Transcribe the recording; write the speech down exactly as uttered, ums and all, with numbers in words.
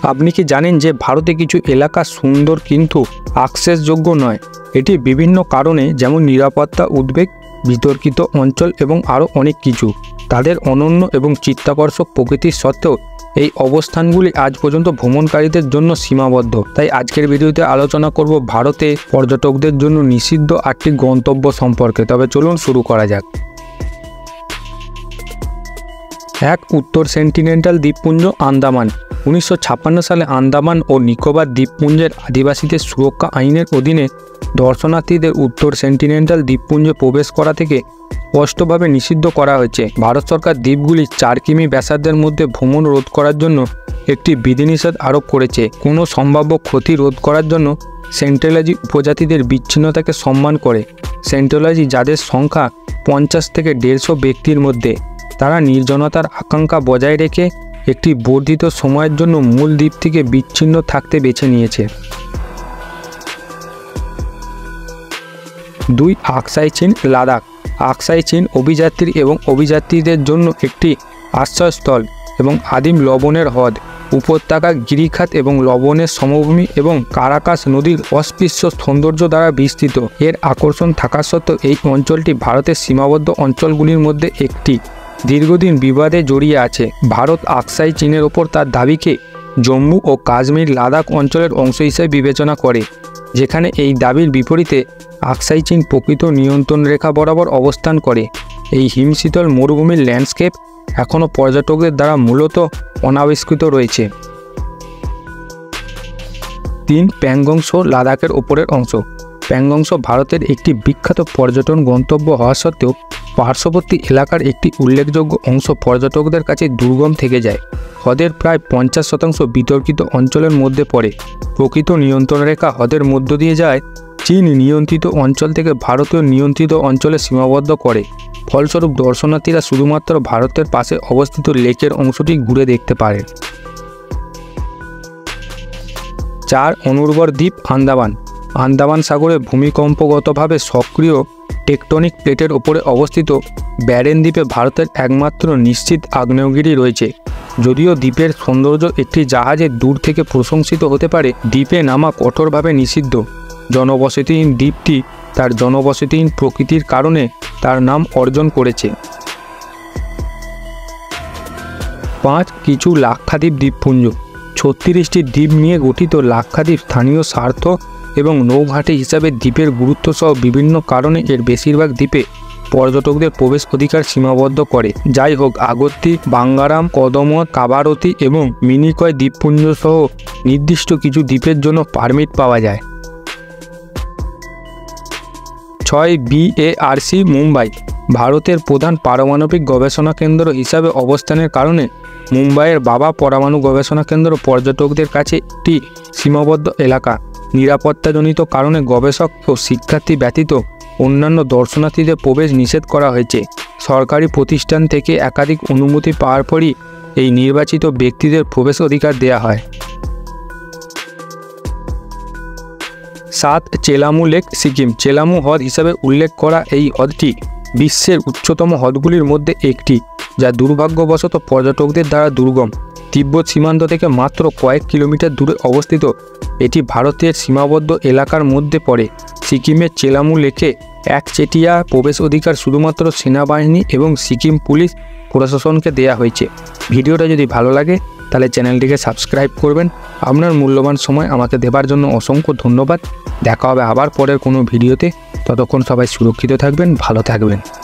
আপনি কি জানেন যে ভারতে কিছু এলাকা সুন্দর কিন্তু অ্যাক্সেসযোগ্য নয়? এটি বিভিন্ন কারণে, যেমন নিরাপত্তা, উদ্বেগ, বিতর্কিত অঞ্চল এবং আরও অনেক কিছু। তাদের অনন্য এবং চিত্তাকর্ষক প্রকৃতির সত্ত্বেও এই অবস্থানগুলি আজ পর্যন্ত ভ্রমণকারীদের জন্য সীমাবদ্ধ। তাই আজকের ভিডিওতে আলোচনা করব ভারতে পর্যটকদের জন্য নিষিদ্ধ আটটি গন্তব্য সম্পর্কে। তবে চলুন শুরু করা যাক। এক, উত্তর সেন্টিনেন্টাল দ্বীপপুঞ্জ আন্দামান। উনিশশো ছাপ্পান্ন সালে আন্দামান ও নিকোবর দ্বীপপুঞ্জের আদিবাসীদের সুরক্ষা আইনের অধীনে দর্শনার্থীদের উত্তর সেন্টিনেন্টাল দ্বীপপুঞ্জে প্রবেশ করা থেকে স্পষ্টভাবে নিষিদ্ধ করা হয়েছে। ভারত সরকার দ্বীপগুলির চার কিমি ব্যাসার্ধের মধ্যে ভ্রমণ রোধ করার জন্য একটি বিধিনিষেধ আরোপ করেছে। কোনো সম্ভাব্য ক্ষতি রোধ করার জন্য সেন্ট্রালজি উপজাতিদের বিচ্ছিন্নতাকে সম্মান করে। সেন্ট্রালজি, যাদের সংখ্যা পঞ্চাশ থেকে দেড়শো ব্যক্তির মধ্যে, তারা নির্জনতার আকাঙ্ক্ষা বজায় রেখে একটি বর্ধিত সময়ের জন্য মূল দ্বীপ থেকে বিচ্ছিন্ন থাকতে বেছে নিয়েছে। দুই, আকসাই চিন লাদাখ। আকসাই চিন অভিযাত্রী এবং অভিযাত্রীদের জন্য একটি আশ্রয়স্থল এবং আদিম লবণের হ্রদ, উপত্যকা, গিরিখাত এবং লবণের সমভূমি এবং কারাকাস নদীর অস্পৃশ্য সৌন্দর্য দ্বারা বিস্তৃত। এর আকর্ষণ থাকা সত্ত্বেও এই অঞ্চলটি ভারতের সীমাবদ্ধ অঞ্চলগুলির মধ্যে একটি। দীর্ঘদিন বিবাদে জড়িয়ে আছে। ভারত আকসাই চীনের ওপর তার দাবিকে জম্মু ও কাশ্মীর লাদাখ অঞ্চলের অংশ হিসেবে বিবেচনা করে, যেখানে এই দাবির বিপরীতে আকসাই চীন প্রকৃত নিয়ন্ত্রণ রেখা বরাবর অবস্থান করে। এই হিমশীতল মরুভূমির ল্যান্ডস্কেপ এখনও পর্যটকদের দ্বারা মূলত অনাবিষ্কৃত রয়েছে। তিন, প্যাংগং ত্সো লাদাখের ওপরের অংশ। প্যাংগং ত্সো ভারতের একটি বিখ্যাত পর্যটন গন্তব্য হওয়া সত্ত্বেও পার্শ্ববর্তী এলাকার একটি উল্লেখযোগ্য অংশ পর্যটকদের কাছে দুর্গম থেকে যায়। হ্রদের প্রায় পঞ্চাশ শতাংশ বিতর্কিত অঞ্চলের মধ্যে পড়ে। প্রকৃত নিয়ন্ত্রণ রেখা হ্রদের মধ্য দিয়ে যায়, চীন নিয়ন্ত্রিত অঞ্চল থেকে ভারতীয় নিয়ন্ত্রিত অঞ্চলে সীমাবদ্ধ করে। ফলস্বরূপ দর্শনার্থীরা শুধুমাত্র ভারতের পাশে অবস্থিত লেকের অংশটি ঘুরে দেখতে পারে। চার, অনুর্বর দ্বীপ আন্দামান। আন্দামান সাগরে ভূমিকম্পগতভাবে সক্রিয় টেকটনিক প্লেটের ওপরে অবস্থিত ব্যারেন দ্বীপে ভারতের একমাত্র নিশ্চিত আগ্নেয়গিরি রয়েছে। যদিও দ্বীপের সৌন্দর্য একটি জাহাজের দূর থেকে প্রশংসিত হতে পারে, দ্বীপে নামা কঠোরভাবে নিষিদ্ধ। জনবসতিহীন দ্বীপটি তার জনবসতিহীন প্রকৃতির কারণে তার নাম অর্জন করেছে। পাঁচ, কিছু লাক্ষাদ্বীপ দ্বীপপুঞ্জ। ছত্রিশটি দ্বীপ নিয়ে গঠিত লাক্ষাদ্বীপ স্থানীয় স্বার্থ এবং নৌঘাঁটি হিসাবে দ্বীপের গুরুত্ব সহ বিভিন্ন কারণে এর বেশিরভাগ দ্বীপে পর্যটকদের প্রবেশ অধিকার সীমাবদ্ধ করে। যাই হোক, আগত্তি, বাঙ্গারাম, কদমত, কাবারতী এবং মিনিকয় দ্বীপপুঞ্জ সহ নির্দিষ্ট কিছু দ্বীপের জন্য পারমিট পাওয়া যায়। ছয়, বিএআরসি মুম্বাই। ভারতের প্রধান পারমাণবিক গবেষণা কেন্দ্র হিসাবে অবস্থানের কারণে মুম্বাইয়ের বাবা পরমাণু গবেষণা কেন্দ্র পর্যটকদের কাছে একটি সীমাবদ্ধ এলাকা। নিরাপত্তাজনিত কারণে গবেষক ও শিক্ষার্থী ব্যতীত অন্যান্য দর্শনার্থীদের প্রবেশ নিষেধ করা হয়েছে। সরকারি প্রতিষ্ঠান থেকে একাধিক অনুমতি পাওয়ার পরই এই নির্বাচিত ব্যক্তিদের প্রবেশ অধিকার দেওয়া হয়। সাত, চেলামু লেক সিকিম। চেলামু হ্রদ হিসাবে উল্লেখ করা এই হ্রদটি বিশ্বের উচ্চতম হ্রদগুলির মধ্যে একটি, যা দুর্ভাগ্যবশত পর্যটকদের দ্বারা দুর্গম। তিব্বত সীমান্ত থেকে মাত্র কয়েক কিলোমিটার দূরে অবস্থিত এটি ভারতের সীমাবদ্ধ এলাকার মধ্যে পড়ে। সিকিমের চেলামু লেকে একচেটিয়া প্রবেশ অধিকার শুধুমাত্র সেনাবাহিনী এবং সিকিম পুলিশ প্রশাসনকে দেয়া হয়েছে। ভিডিওটা যদি ভালো লাগে তাহলে চ্যানেলটিকে সাবস্ক্রাইব করবেন। আপনার মূল্যবান সময় আমাকে দেবার জন্য অসংখ্য ধন্যবাদ। দেখা হবে আবার পরের কোনো ভিডিওতে। ততক্ষণ সবাই সুরক্ষিত থাকবেন, ভালো থাকবেন।